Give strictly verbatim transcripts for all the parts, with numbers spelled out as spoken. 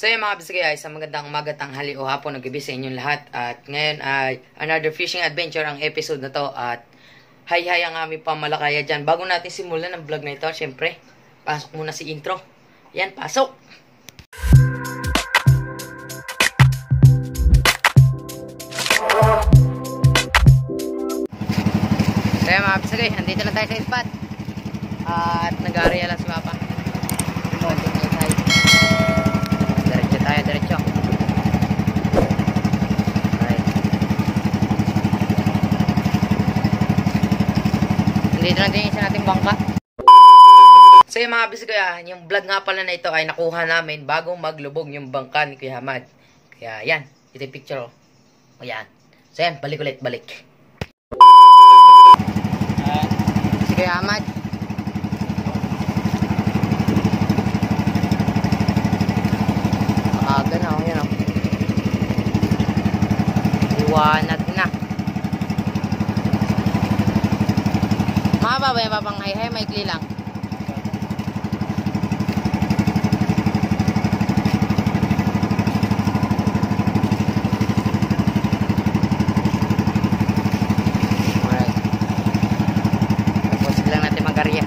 So yun mga kabisagay, ay sa magandang umaga, tanghali o hapon, nag-ibig sa inyong lahat. At ngayon ay another fishing adventure ang episode na to. At hi hi ang aming pamalakaya dyan. Bago natin simulan ang vlog na ito, syempre, pasok muna si intro. Yan, pasok! So yun mga kabisagay, andito na tayo sa spot. At nag-area lang si Papa. Diretso tayo, diretso. Alright. Nandito na din isa nating bangka. So yung mga kabisagay, yung vlog nga pala na ito ay nakuha namin bagong maglubog yung bangka ni Kuya Hamad. Kaya yan, ito yung picture. O yan. So yan, balik ulit, balik. Si Kuya Hamad. Aga na, oh, yan o. Iwanag na. Mahaba ba yung babang hay-hay? Maikli lang. Alright. Tapos lang natin mag-arya.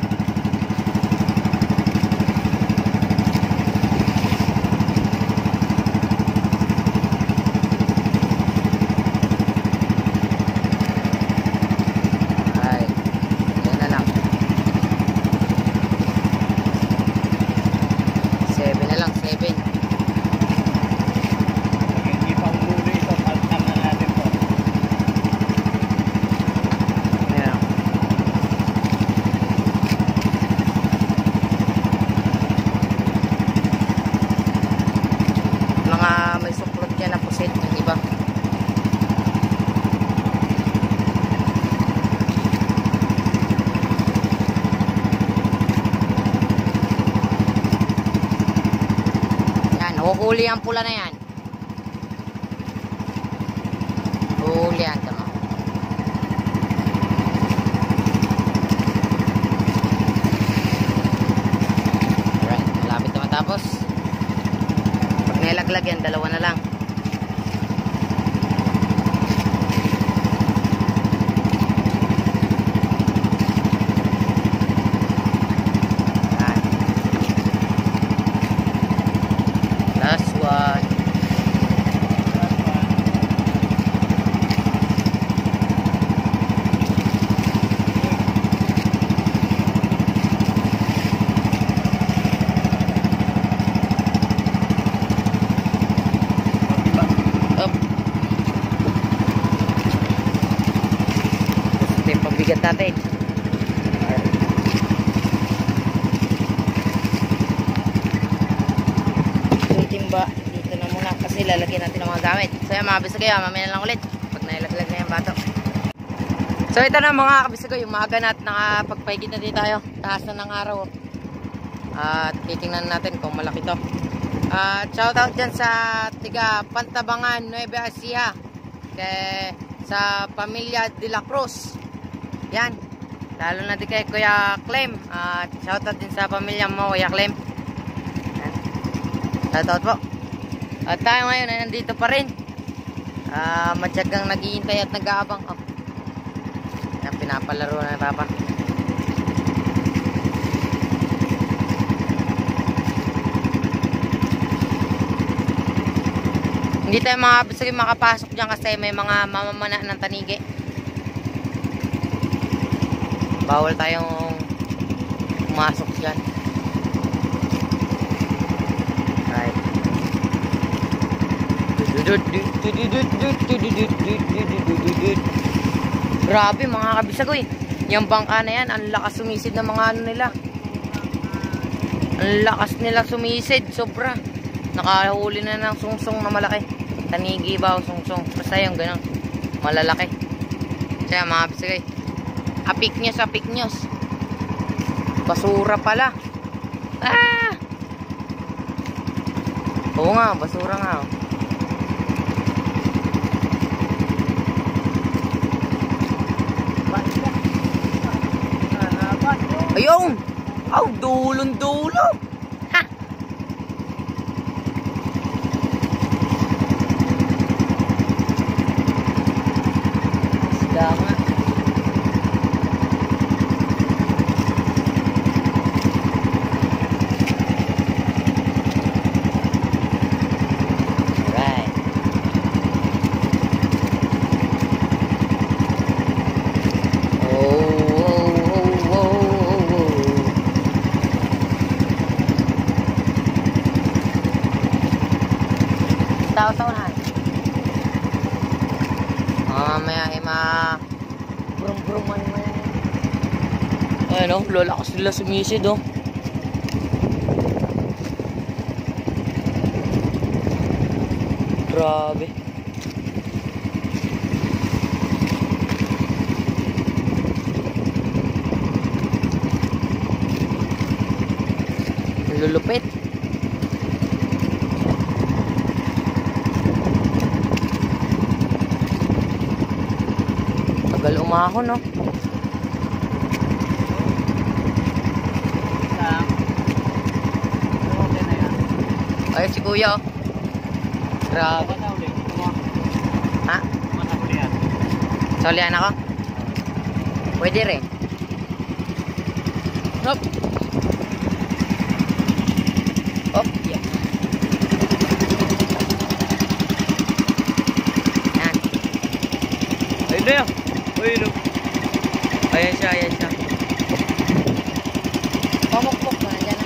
Huli ang pula na yan. Huli yan tama. Alright, malapit na matapos. Pag nailaglag yan, dalawa na lang. Bigat natin. Yung timba dito na muna kasi lalagyan natin ng mga gamit. So yan mga kabisagay, mamaya lang ulit pag nailaglag na yung bato. So ito na mga kabisagay, umaga na at nakapagpaigid na din tayo. Taas na ng araw. At titingnan natin kung malaki to. At shoutout dyan sa tiga Pantabangan, Nueva Ecija, kay sa pamilya De La Cruz. Yan, lalo na din kay Kuya Clem. At uh, shoutout din sa pamilya mo, Kuya Clem. Yan. Shoutout po. At tayo ngayon ay nandito pa rin. Uh, Matyagang naghihintay at nag-aabang. Oh. Yan, pinapalaro na ni Papa. Hindi tayo mga kabisagay makapasok dyan kasi may mga mamamana ng tanigi. Bawal tayong pumasok dyan. Right. Grabe mga kabisagoy. Yung bangka na yan, ang lakas sumisid ng mga ano nila. Ang lakas nila sumisid. Sobra. Nakahuli na ng sungsong na malaki. Tanigi ba o sungsong. Basta yung ganun. Malalaki. Kaya mga kabisagoy. Apik news, apik news. Basura pala. Ah! Oo nga, basura nga. Oh. Ayun! Aw, dulong-dulo! Ha! mamaya ay ma brum-bruman mo yan. Ayun o, lalakas nila sumisid o. Grabe. Lulupit. Tagal umahon, no? Ayun si Kuya, oh. Grabe. Ha? Solian ako? Pwede rin. Hop. Hop. Yeah. Yan. Ayun na yan. Ayun na. Ayan siya, ayan siya. Pamukpok na dyan.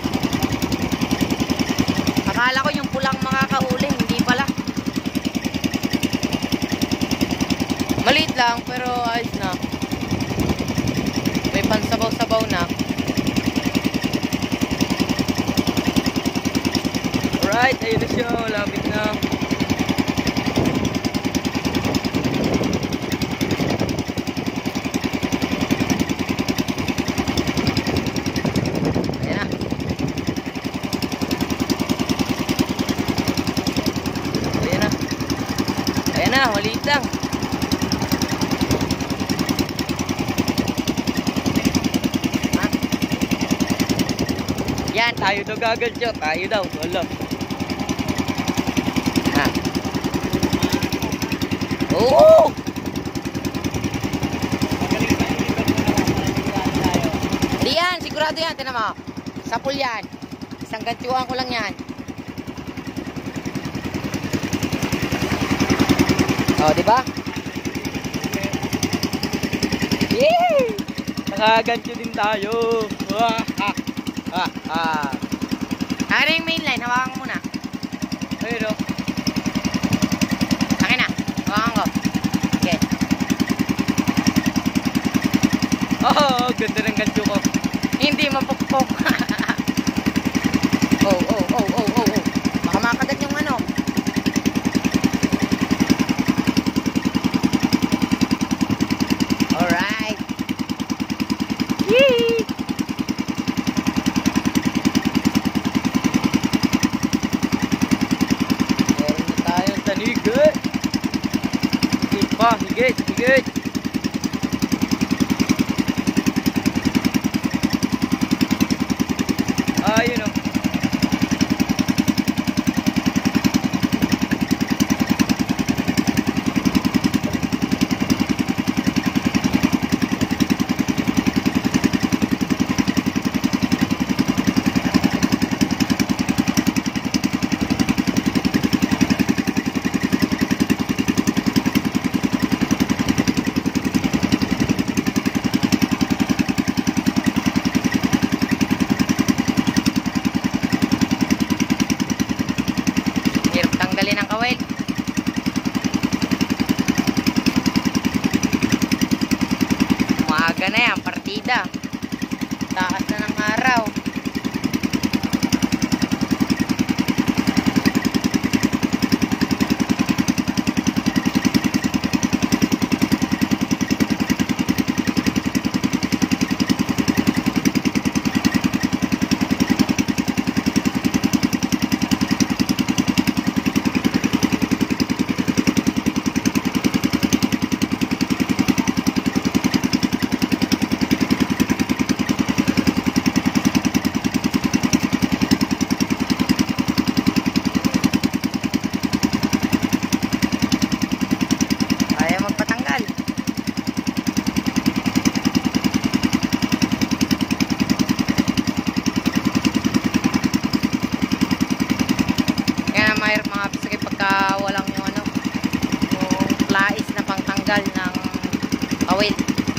Akala ko yung pulang makakahuli, hindi pala. Maliit lang, pero ayos na. May pansabaw-sabaw na. Alright, ayun na siya. Lapit na. Ayan na. Ayan na. Ayan na, maliit lang. Yan, Tayo daw gagad siya. Tayo daw. Wala. ha. Oo! Hindi yan, sigurado yan. Tinan mo. Sapul yan. Isang gantyuhan ko lang yan. Oh, di ba? Yee! Nakagancho din tayo. Wah! Ha! Ha! Ha! Ano yung main line? Hawakan mo muna. Ayun o. Akin na. Hawakan ko. Okay. Oh, ganda ng gancho ko. Hindi mapukpok. oh, oh, oh, oh, oh, oh. Baka makagat yung ano. Alright. Yee! Meron na tayong tanigot. Higit pa. Higit. Higit. Ayun o. Hirap tanggalin ang kawil. Umaga na yan, partida. Taas na ng araw. Ayaw magpatanggal. Kaya mahirap mga pisagay pagka walang yung ano, yung plais na pangtanggal ng kawil.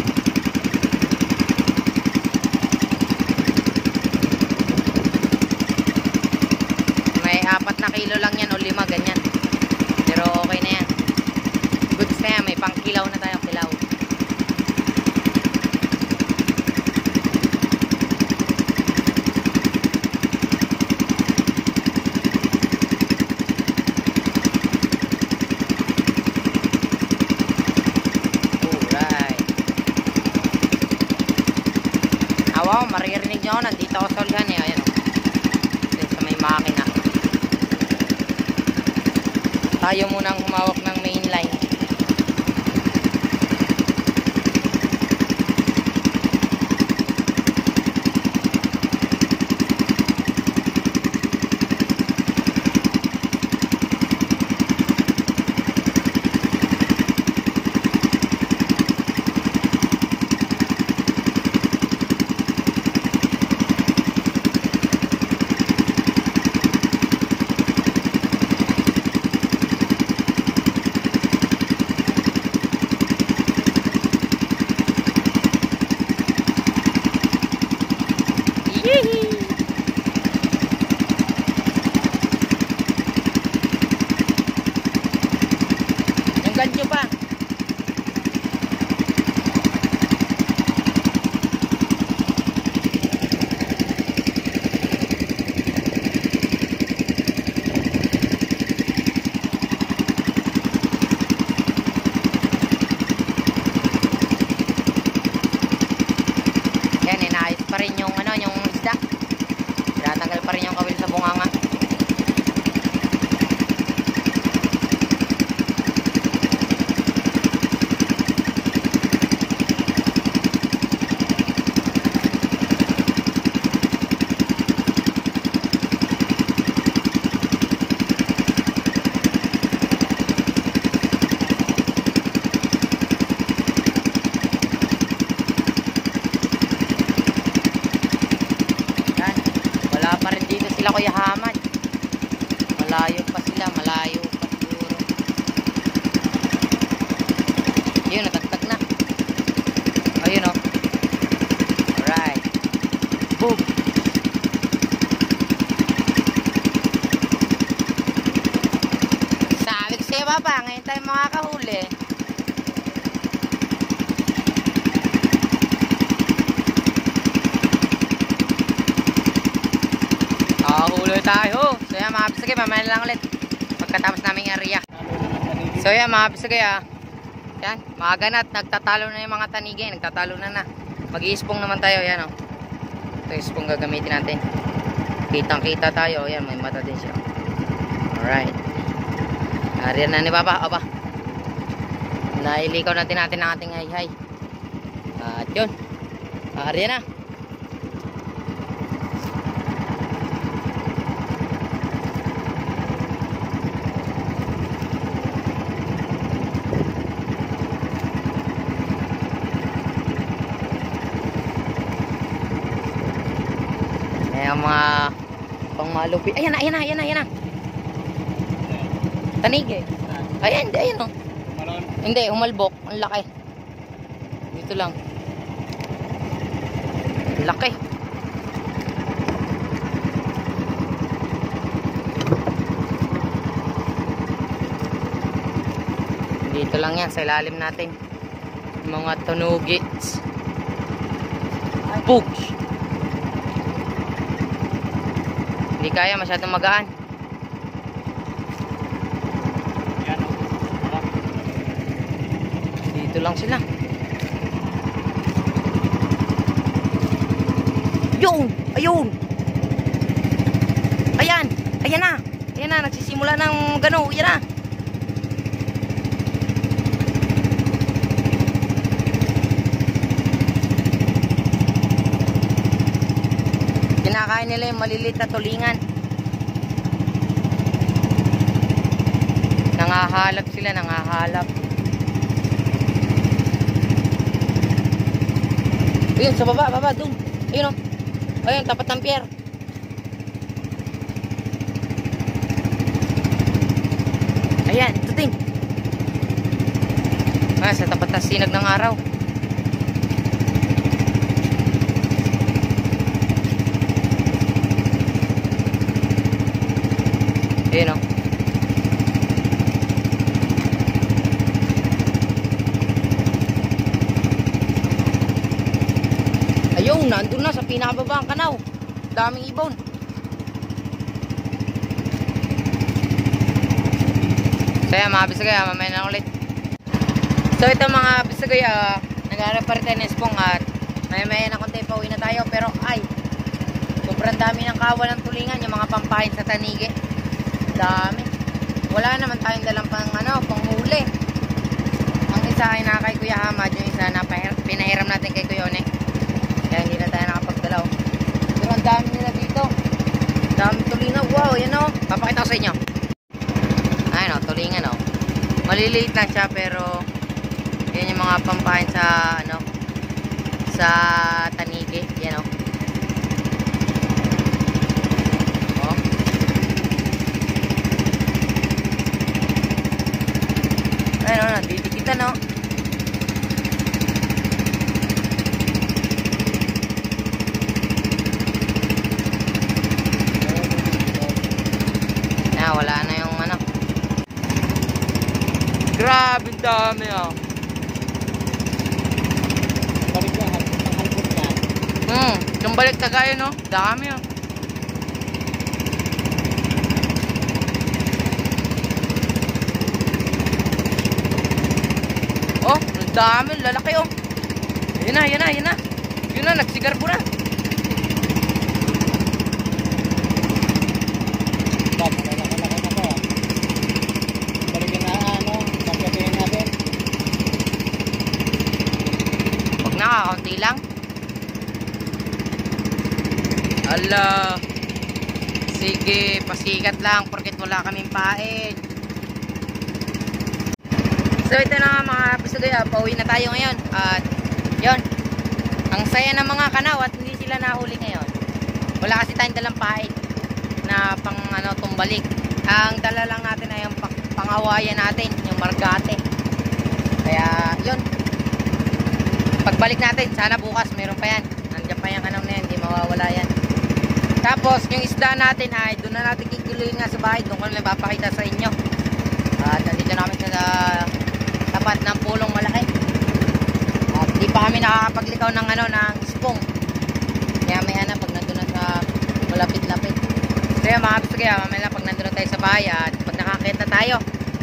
May apat na kilo lang yan o lima, ganyan. Pero okay na yan. Goods na yan, may pangkilaw na Wow, maririnig nyo ako. Nandito ako sa ulihan eh. Ayan. Dito sa may makina. Tayo munang humawak ng main line. Ganyo pa. Yan, inaayos pa rin yung ano, yung isda. Tinatanggal pa rin yung kawil sa bunganga. Sila Kuya Hamad. Malayo pa sila, malayo pa siguro. Ayun, natagtag na. Ayun o. Alright. Boom. Sabi ko sa'yo baba, ngayon tayo makakahuli. Huli tayo. So yan mga bisagay, mamaya lang ulit pagkatapos naming area. So yan mga bisagay ah. Yan, maaga na at nagtatalo na yung mga tanigay. Nagtatalo na na. Mag-iispong naman tayo. Yan o. Oh. Ito yung ispong gagamitin natin. Kitang kita tayo. Yan, may mata din siya. Alright. Area na ni Papa. Aba. Nailikaw natin natin ang ating hay-hay. At yun. Area na. Yung mga pang malupi. Ayan na, ayan na, ayan na, ayan na. Tanig eh. Ayan, ayan o. Hindi, umalbok. Ang laki. Dito lang. Laki. Dito lang yan, sa ilalim natin. Mga tunugits. Pugs. Hindi kaya, masyadong magaan. Dito lang sila. Yun! Ayun! Ayan! Ayan na! Ayan na, nagsisimula ng gano. Ayan na! Kinakain nila yung maliliit na tulingan. Nangahalap sila, nangahalap. Ayun, sa baba, baba, doon. Ayun o. Ayun, tapat ng pier. Ayan, ito din. Ah, sa tapat ng sinag ng araw. Ayun o. Ayun, nandun na sa pinababa ang kanaw. Daming ibon. So yan mga bisagay, mamaya na ulit. So ito mga bisagay, uh, nag-aarap pa rin tayo ng espong at May may na konti pa uwi na tayo. Pero ay, sobrang dami ng kawal ng tulingan. Yung mga pampahin sa tanigi. Dami. Wala naman tayong dalang pang ano, panghuli. Ang isa ay na kay Kuya Hamad. Yung isa na pinahiram natin kay Kuya One. Kaya hindi na tayo nakapagdalaw. Pero ang dami nila dito. Dami tulingan. Wow, yan o. Papakita ko sa inyo. Ayun o, tulingan o. Maliliit lang siya pero yan yung mga pampahin sa ano, sa tanigi. Yan o. Oh. Ayun o, nadidikitan o. Na, wala na yung ano. Grabe dami oh. Balik na, ang halbot na. Hmm, yung balik tagay no. Dami oh. Oh, ang dami, lalaki oh. Yan na, yan na, yan na. Yun na, nagsigarbo na. Bak, malaki na na to. Balikin na ano, pagkatingin natin. Huwag na, kaunti lang. Ala. Sige, pasikat lang porket wala kaming pain. So ito na nga mga episode, pauwi na tayo ngayon. At yon, ang saya ng mga kanaw at hindi sila nahuli ngayon. Wala kasi tayong dalang pain na pang ano, tumbalik. Ang dala lang natin ay yung pangawayan natin, yung margate. Kaya yun, pagbalik natin, sana bukas meron pa yan. Nandiyan pa yung kanaw na yan, hindi mawawala yan. Tapos yung isda natin ay doon na natin kikiluin nga sa bahay. Doon ko na papakita sa inyo. At nandito namin sa tapat ng pulong malaki. At di pa kami nakakapaglikaw ng ano, ng spong. Kaya may ana pag nandun na sa malapit-lapit. So yan mga kapis, kaya mamaya lang pag nandun na tayo sa bahay at pag nakakita na tayo.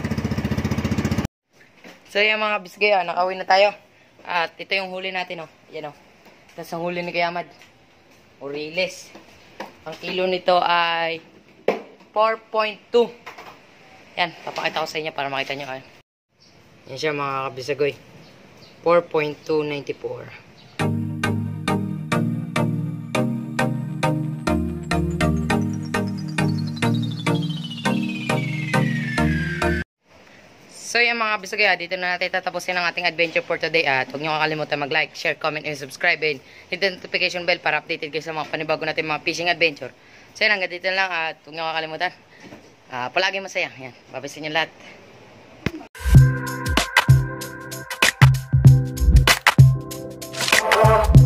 So yan mga kapis, kaya nakauwi na tayo. At ito yung huli natin oh. Yan oh. Tapos ang huli ni Kuya Hamad, Oriles. Ang kilo nito ay four point two. Yan, papakita ko sa inyo para makita nyo. Ay. Yan siya mga kabisagoy. four point two nine four. So yan mga bisagay, dito na natin tatapusin ang ating adventure for today. At huwag nyo kakalimutan mag-like, share, comment, and subscribe. And hit the notification bell para updated kayo sa mga panibago natin mga fishing adventure. So yan, hanggang dito lang at huwag nyo kakalimutan. Uh, palagi masaya. Yan, babasin nyo lahat.